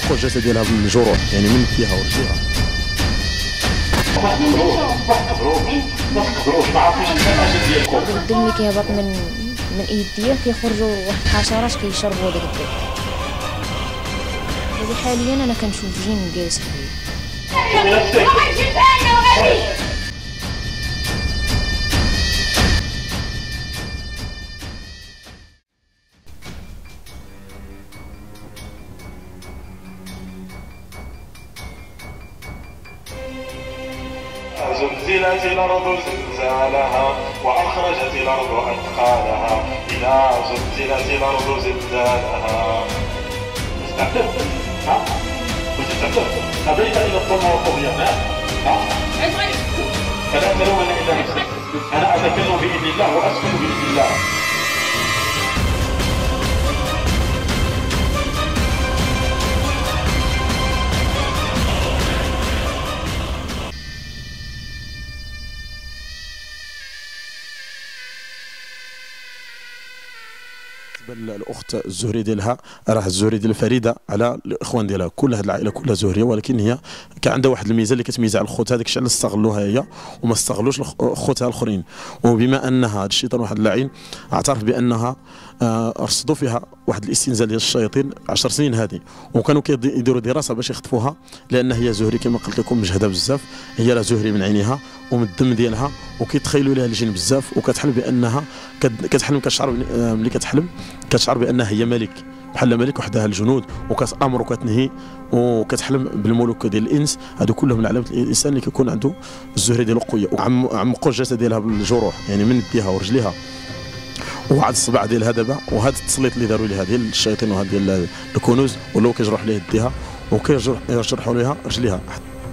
عمقوا الجسد ديالها بالجروح، يعني من يديها ورجليها. الدم اللي كيهبط من ايديا كيخرجوا واحد الحشرات كيشربوا داك الدم. دابا حاليا انا كنشوف جين جالس حدي. زلزلت الأرض زلزالها وأخرجت الأرض أثقالها إذا زلزلت الأرض زلزالها. استعدت؟ ها؟ كنت استعدت؟ أبيت إلى الظلم والطغيان؟ ها؟ فلا تلومن إلا نفسك، أنا أتكلم بإذن الله وأسكن بإذن الله. الاخت الزهري ديالها راه الزهري ديال فريده على الاخوان ديالها، كل هذه العائله كلها زهريه، ولكن هي كان عندها واحد الميزه اللي كتميز على الخوت، هذاك الشيء اللي استغلوها هي وما استغلوش خوتها الاخرين. وبما انها هذا الشيطان واحد اللعين اعترف بانها رصدوا فيها واحد الاستنزال ديال الشياطين 10 سنين هذه، وكانوا كيديروا دراسه باش يخطفوها، لان هي زهري كما قلت لكم مجهده بزاف، هي راه زهري من عينها ومن الدم ديالها، وكيتخيلوا لها الجن بزاف، وكتحلم بانها كتحلم كتشعر ملي كتحلم كتشعر بانها هي ملك، بحال ملك وحدها الجنود، وكتامر وكتنهي وكتحلم بالملوك ديال الانس. هادو كلهم من علامات الانسان اللي كيكون عنده الزهري ديالو قويه. وعمقوا الجسد ديالها بالجروح، يعني من يديها ورجليها وعاد الصباع ديالها دابا، وهذا التسليط اللي داروا ليها ديال الشياطين وهذا ديال الكنوز، ولاو كيجرحوا ليها يديها وكيجرحوا ليها رجليها.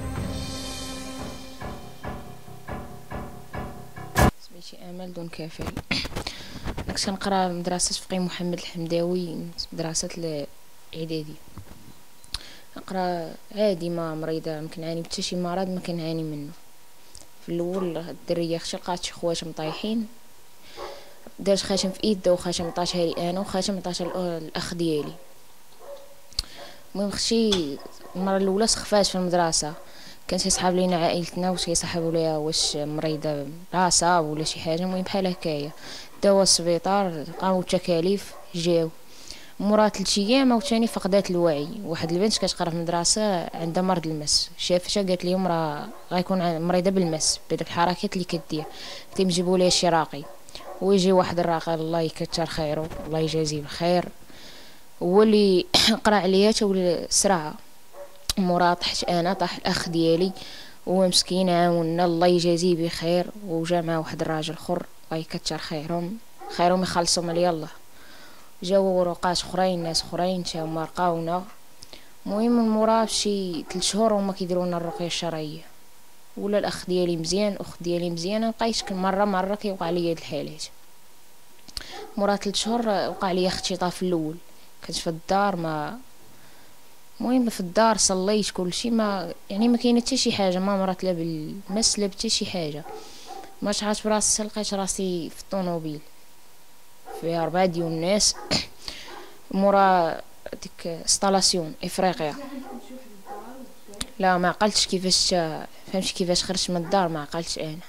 سميتي امل دون كفال. كنت كنقرا مدرسة فقيه محمد الحمداوي، مدرسة الاعدادي. نقرا عادي، ما مريضه، ما كنعاني حتى شي مرض ما كنعاني منه. في الاول الدريه اختي لقات شي خواتم طايحين، دارت خاتم في ايدها وخاتم عطاتها لي انا وخاتم عطاتها الاخ ديالي. المهم اختي المره الاولى سخفات في المدرسه، كان تيصحاب لينا عائلتنا واش كيصحابوا ليها واش مريضه راسها ولا شي حاجه. المهم بحال هكايا داوها السبيطار، قاموا التكاليف جاو مورا 3 ايام عاوتاني فقدات الوعي. واحد البنت كتقرا في المدرسه عندها مرض المس، شافتها قالت لهم راه غيكون مريضه بالمس بداك الحركات اللي كدير. قلت لهم جيبوا ليها شي راقي، ويجي واحد الراقي الله يكثر خيره الله يجازيه بخير، هو اللي قرا عليها تولي سرعه. مورا طحت انا، طاح الاخ ديالي، هو مسكين عاوننا الله يجازيه بخير، وجا مع واحد الراجل اخر الله يكثر خيرهم يخلصهم على الله. جاو رقاش اخرين، ناس اخرين تا هما لقاونا. المهم من مورا بشي 3 شهور هما كيديروا لنا الرقيه الشرعيه. ولا الاخ ديالي مزيان، الاخت ديالي مزيانه، بقيت مره كيوقع لي هاد الحالات. مورا 3 شهور وقع لي اختطاف في الاول، كنت في الدار ما المهم في الدار صليت كلشي، ما يعني ما كاينه حتى شي حاجه، ما مرات لا بالمس لا حتى شي حاجه. ما شعرت براسي، لقيت راسي في الطوموبيل فيها 4 ديال الناس مورا ديك انستالاسيون افريقيا. لا ما عقلتش كيفاش، فهمتش كيفاش خرجت من الدار، ما عقلتش انا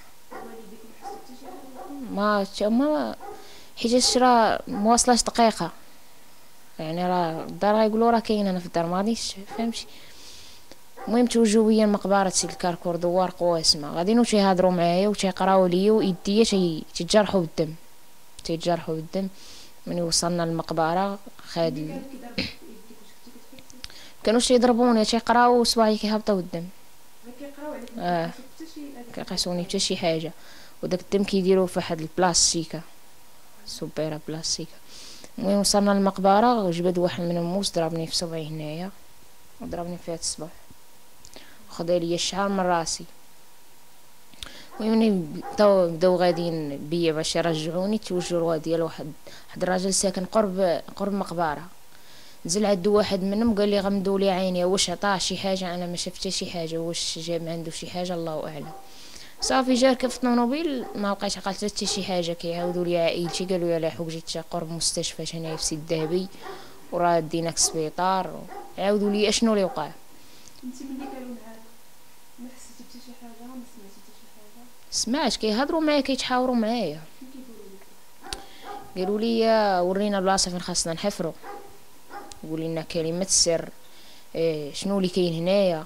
ما حيت راه مواصلاش دقيقه، يعني راه الدار غيقولوا راه كاين انا في الدار ما غاديش، فهمتي. المهم توجهوا بيا لمقبره سيد الكركور دوار قواسمه، غاديين تيهضروا معايا وتيقراو ليا ويديا تيتجرحوا بالدم. من وصلنا للمقبره خاد كانوا تيضربوني تيقراو صباعي كيهبطوا الدم، كيقيسوني حتى شي حاجه، وداك الدم كيديروه في واحد البلاستيكه سوبيره بلاستيكه. المهم وصلنا للمقبره وجبد واحد من الموس ضربني في صبعي هنايا وضربني في هاد الصبع وخدا ليا الشعر من راسي. المهم بداو غاديين بيا باش يرجعوني، توجهوا ديال واحد الراجل ساكن قرب مقبره. نزل عندو واحد منهم قال لي غمدوا لي عيني، واش عطاه شي حاجه؟ انا ما شفت شي حاجه، واش جاب عنده شي حاجه الله اعلم. صافي جا ركب في الطوموبيل ما بقيتش عقلت حتى شي حاجه. كيعاودوا لي عائلتي قالوا لي لاحوك جيت قرب مستشفى هنايا في سيد الذهبي وراه ديناك السبيطار يعاودوا لي اشنو اللي وقع. انت ملي كانوا معاك ما حسيتي حتى شي حاجه، ما سمعتي حتى شي حاجه؟ سمعت كيهضروا معايا كيتحاوروا معايا، شنو كيقولوا لك؟ قالوا لي ورينا البلاصه فين خاصنا نحفروا، قول لنا كلمه السر، شنو اللي كاين هنايا.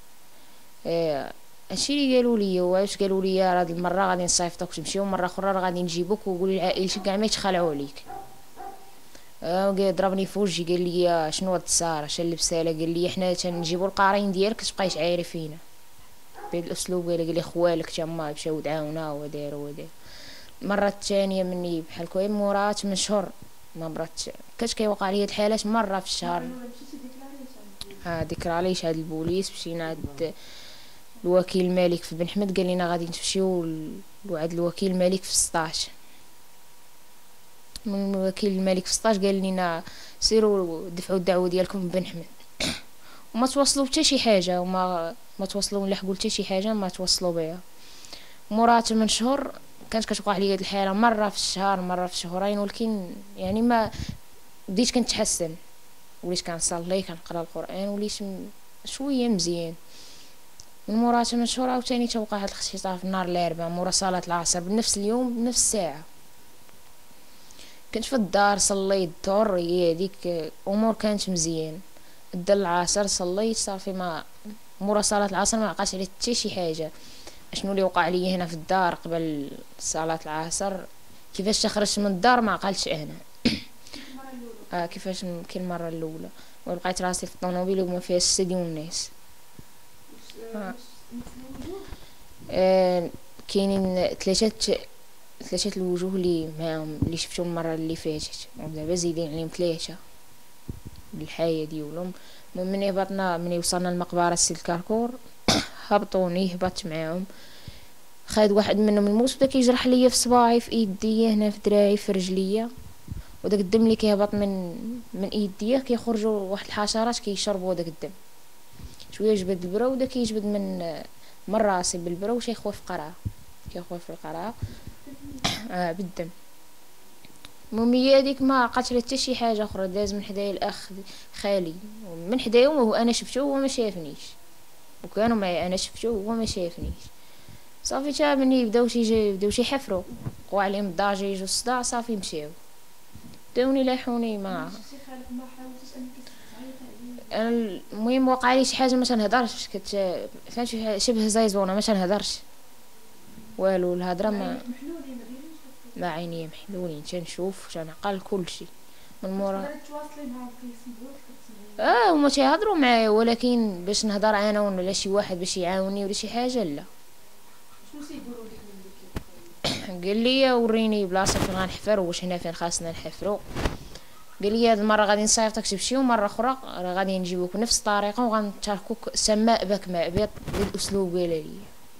هادشي اللي قالوا لي. واش قالوا لي هاد المره غادي نصيفطوك تمشيو، مره اخرى راه غادي نجيبوك وقولي لعائلتك كاع ما يتخلعوا عليك. ضربني في وجهي قال لي شنو هاد التصار اش لبسها. قال لي حنا تنجيبوا القارين ديالك تبقايش عايري فينا بهذا الاسلوب. قال لي خوالك تما مشاو دعاونا وداروا ودار. المره الثانيه مني بحال كوي مورا 8 شهور ما مرات كاش كيوقع لي هاد الحالات مره في الشهر. مشيتي ديكلاريتي؟ ديكراليش هاد البوليس، مشينا عند الوكيل الملك في بن حمد، قال لنا غادي نمشيو لعند الوكيل الملك في 16. من الوكيل الملك في 16 قال لنا سيروا دفعوا الدعوه ديالكم في بن حمد. وما توصلوا حتى شي حاجه، وما توصلوا نلحقوا حتى شي حاجه ما توصلوا بها. مورا 8 شهور كانت كتوقع لي هاد الحاله مره في الشهر مره في شهرين، ولكن يعني ما بديت كنتحسن، وليت كنصلي كنقرا القران، وليت شويه مزيان. من مورا 8 شهور عاوتاني توقع هاد الاختطاف نهار الاربعاء مورا صلاه العصر بنفس اليوم بنفس الساعه. كنت في الدار صليت الظهر، هي هذيك امور كانت مزيان. دا العصر صليت صافي، ما مورا صلاه العصر ما عقلتش على حتى شي حاجه. شنو اللي وقع لي هنا في الدار قبل صلاه العصر، كيفاش تخرجت من الدار ما عقلتش انا. كيفاش كل المره الاولى، ولقيت راسي في الطوموبيل وما فيهاش السدي والناس. كاينين ثلاثه الوجوه اللي معاهم اللي شفتهم المره اللي فاتت، ودابا زايدين عليهم ثلاثه بالحياه ديالهم. من هبطنا من وصلنا لمقبره سيد كاركور هبطوني هبطت معاهم. خاد واحد منهم الموس بدا كيجرح ليا في صباعي في ايديا هنا في دراعي في رجليا، وداك الدم اللي كيهبط من ايديا كيخرجوا واحد الحشرات كيشربوا داك الدم. شويه يجبد البرا ودا كيجبد من راسي بالبرا وش يخوف قرعه كيخوف في القرعه بالدم. المهم هي هذيك ما قاتله حتى شي حاجه اخرى. داز من حدايا الاخ خالي من حدايا وهو انا شفتو وهو ما شافنيش، وكانوا معي انا شفتو وهو ما شافنيش. صافي تا مني بداو شي يحفروا وقعوا عليهم الضجيج يجوا الصداع صافي مشاو بداوني لاحوني. ما المهم وقع لي شي حاجه ما تنهضرش، فهمتي شبه زيزونه ما تنهضرش والو. الهضره ما عيني محلولين تنشوف تنعقل كلشي من مورا. هما تيهضروا معايا، ولكن باش نهضر انا ولا شي واحد باش يعاوني ولا شي حاجه لا. شنو تيقولوا لك ملي قال لي وريني بلاصه فين غنحفر واش هنا فين خاصنا نحفروا. قال لي هاد المره غادي نصيفطك تمشي ومره اخرى راه غادي نجيبوك بنفس الطريقه وغنتركوك سماء بك ماء بيض بالاسلوب قال لي.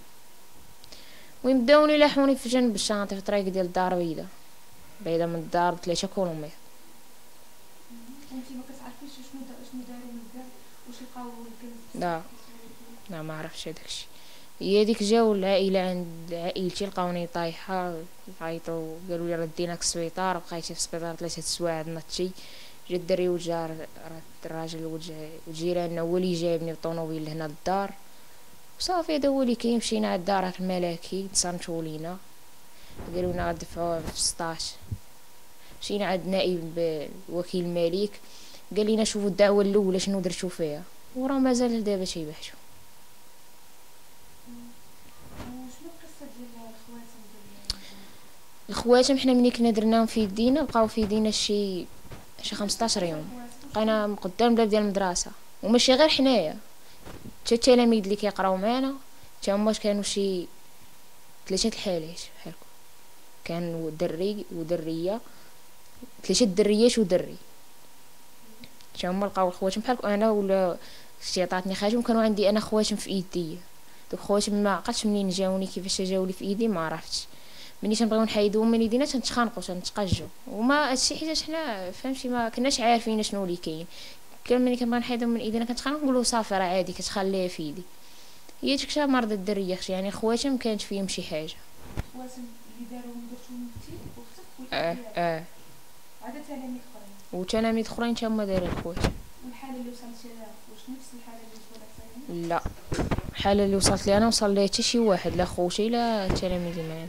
وين بداوني لاحوني في جنب الشاطئ في الطريق ديال الدار بعيده من الدار ب3 كيلومتر. انت ما كتعرفيش شنو داروا من بعد واش لقاو الكنز؟ لا ما عرفتش هداكشي. هي هذيك جاو العائله عند عائلتي لقاوني طايحه عيطوا قالوا لي رديناك السبيطار بقيتي في السبيطار 3 سوايع نطشي. جا الدري وجار الراجل وجيراننا هو اللي جايبني بالطونوبيل لهنا للدار وصافي. هذا هو اللي كاين. مشينا عند الدار الملكي تصنتوا لينا قالوا لنا غندفعوا في 16. مشينا عند نائب وكيل الملك قال لنا شوفوا الدعوه الاولى شنو درتو فيها وراه مازال دابا تيبحثوا. شنو القصه ديال الخواتم حنا ملي كنا درناهم في يدينا بقاو في يدينا شي 15 يوم. بقينا قدام الباب ديال المدرسه وماشي غير حنايا حتى التلاميذ اللي كيقراو معانا حتى هما كانوا شي 3 الحالات بحالكم. كان دري ودريه 3 دريات ودري حتى هما لقاو الخواتم بحالكم انا ولا شي عطاتني خاتم. كانوا عندي انا خواتم في ايديا. دوك خواتم ما عقلتش منين جاوني كيفاش جاولي في ايدي ما عرفتش. ملي تنبغيو نحيدوهم من يدينا تنتخانقوا تنتقجوا وما هادشي حيت حنا فهمتي ما كناش عارفين شنو اللي كاين. كان ملي كنبغي نحيدهم من ايدينا كنتخانق نقولوا صافي راه عادي كتخليها في يدي. هي تكشا مرض الدريه يعني خواتم كانت فيهم شي حاجه. خواتم اللي داروهم درتهم انت وختك عاد تلاميذ اخرين وتلاميذ اخرين تا هما دايرين خواتم. والحاله اللي وصلتي لها واش نفس الحاله اللي وصلت لها؟ لا، الحاله اللي وصلت لي انا وصل لي حتى شي واحد، لا خوتي لا تلاميذي معايا.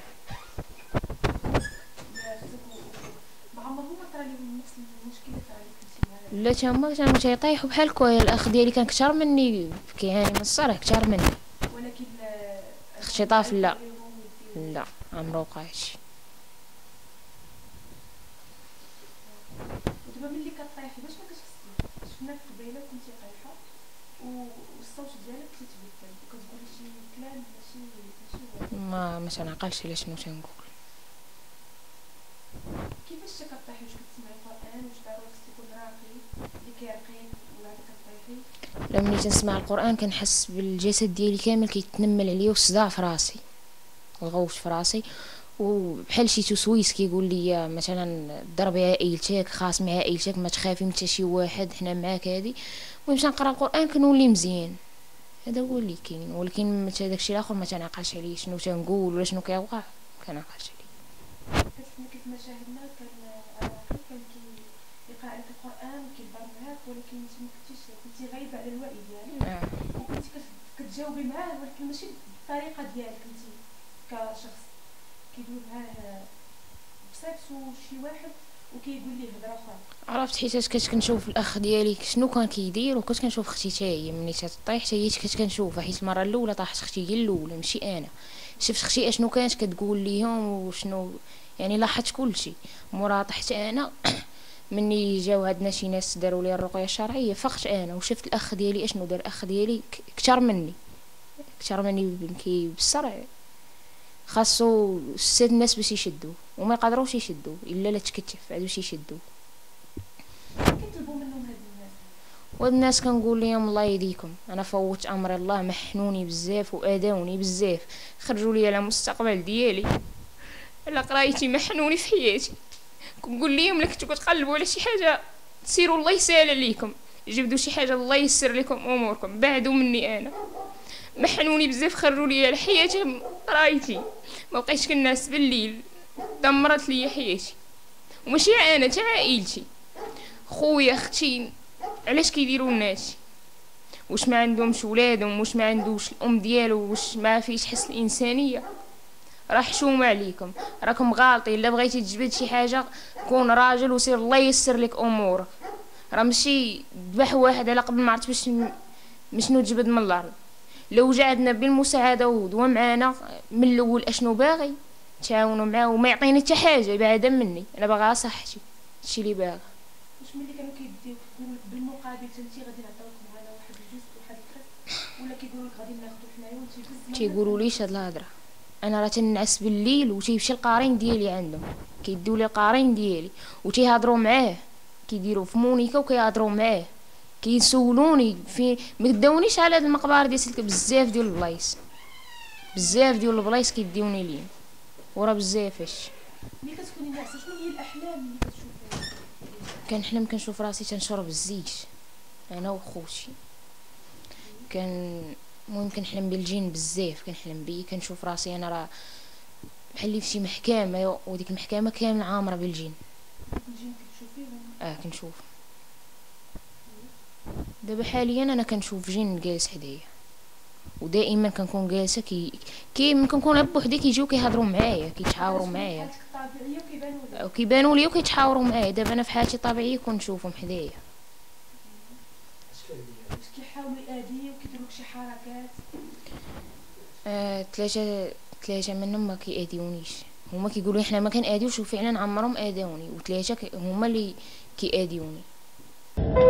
ما عمرهم ما طرا لهم نفس المشكله طرا لك انت؟ لا تما كانوا تيطيحوا بحال كويا. الاخ ديالي كان كثر مني، كيعاني من الصرع كثر مني. ولكن اختطاف لا، لا عمرو وقعش. ودابا ملي كطيحي باش ما كتحسي؟ شفناك قبيله كنتي طايحه والصوت ديالك كيتبدل وكتقولي شي كلام ماشي ما تنعقلش على شنو تنقول. كيفاش كطيحي؟ واش كتسمعي القران؟ واش ضروري خصك تكون راقي اللي كيرقيك وعاد كطيحي؟ لا، ملي تنسمع القران كنحس بالجسد ديالي كامل كيتنمل عليا والصداع في راسي، الغوش في راسي، وبحال شي تسويس كيقول لي مثلا ضربي عائلتك، خاصمي عائلتك، ما تخافي من حتى شي واحد، حنا معاك. هادي المهم تنقرا القران كنولي مزيان. هذا هو اللي كاين، ولكن حتى داكشي الاخر ما تنعقلش عليه شنو تنقول ولا شنو كيوقع، كنعقلش عليه. كتسمع كيف ما شاهدنا كان كيقرا لك القران وكيهضر معاك، ولكن انت ما كنتي غايبه على الوعي ديالك، وكنتي كتجاوبي معاه ولكن ماشي بالطريقه ديالك انت كشخص. كيدوي معاه بصيفطو شي واحد وكيقول ليه هضره اخرى. عرفت حيتاش كنت كنشوف الاخ ديالي شنو كان كيدير، وكنت كنشوف اختي حتى هي ملي تطيح حتى هي كنت كنشوفها، حيت المره الاولى طاحت اختي هي الاولى ماشي انا. شفت اختي اشنو كانت كتقول ليهم وشنو، يعني لاحظت كلشي. مورا طحت انا مني جاو هادنا شي ناس داروا لي الرقيه الشرعيه، فقت انا وشفت الاخ ديالي اشنو دار. الاخ ديالي كثر مني بالصرع، خاصو 6 ناس باش يشدوه وما يقدروش يشدوه الا لا تكتف عاد باش يشدوه. كنطلبوا منهم هاد الناس وهاد الناس كنقول لهم الله يهديكم، انا فوت امر الله، محنوني بزاف واذاوني بزاف، خرجوا لي على المستقبل ديالي، على قرايتي، محنوني في حياتي. كنقول لهم الا كنتو كتقلبوا على شي حاجه سيروا الله يسهل عليكم، جبدوا شي حاجه الله يسر لكم اموركم، بعدوا مني انا. محنوني بزاف، خرجوا لي على حياتي، قرايتي، ما بقيتش كنعس بالليل، دمرت لي حياتي. وماشي انا حتى عائلتي، خويا اختي، علاش كيديروا الناس؟ واش ما عندهمش ولادهم؟ واش ما عندوش الام ديالو؟ واش ما فيش حس الانسانيه؟ راه حشومه عليكم، راكم غالطين. الا بغيتي تجبد شي حاجه كون راجل وسير الله يسر لك امورك، راه ماشي ذبح واحد على قبل ما عرفت باش شنو تجبد من الارض. لو جعدنا بالمساعده ودوا معانا من الاول اشنو باغي تعاونوا معاه وما يعطيني حتى حاجه بعدا مني، انا باغا صحتي، هادشي اللي باغا. واش ملي كانوا كيديوك كيقولوا لك بالمقابل انت غادي نعطيوك معنا واحد الجزء واحد الكاس، ولا كيقولوا لك غادي ناخذوك حنايا وانت بزاف تيقولوا ليش هاد الهضره؟ انا راه تنعس بالليل وتيمشي القارين ديالي عندهم، كيديو لي القارين ديالي وتيهضروا معاه، كيديروا في مونيكا وكيهضروا معاه، كيسولوني في ما كداونيش على هاد المقبره ديال سلك. بزاف ديال البلايص، بزاف ديال البلايص كيديوني ليا، ورا بزافاش. ملي كتكوني ناعسه شنو هي الاحلام اللي كتشوفيها؟ كنحلم كنشوف راسي تنشرب الزيت انا وخوتي، المهم كنحلم بالجن بزاف، كنحلم بيه، كنشوف راسي انا راه بحال اللي في شي محكمه، وديك المحكمه كامله عامره بالجن. الجن كتشوفيهم؟ كنشوف. دابا حاليا انا كنشوف جن جالس حدايا، ودائما كنكون جالسه كي ملي كنكون بوحدي كيجيو كيهضروا معايا، كيتحاوروا معايا حالتك الطبيعيه وكيبانوا لي وكيتحاوروا معايا. دابا انا في حالتي الطبيعيه كنشوفهم حدايا. واش كيحاولوا يأذيوك وكيديروا لك شي حركات؟ ثلاثه منهم ما كيأذيونيش، هما كيقولوا احنا ما كنأذيوش، وفعلا عمرهم اذاوني، وثلاثه هما اللي كيأذيوني.